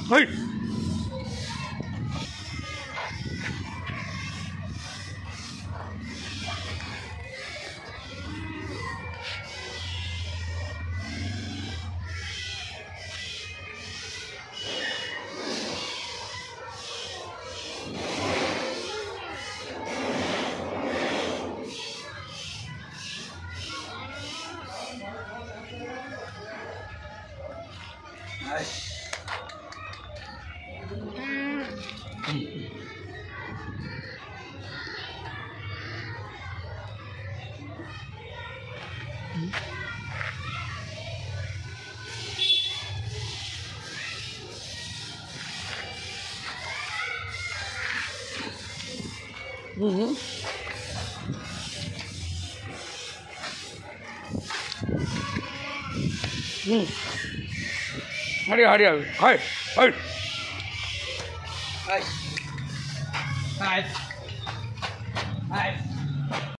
はい。はい。うんありがとう、ありがとう。はい。はい。はい。はい。はい。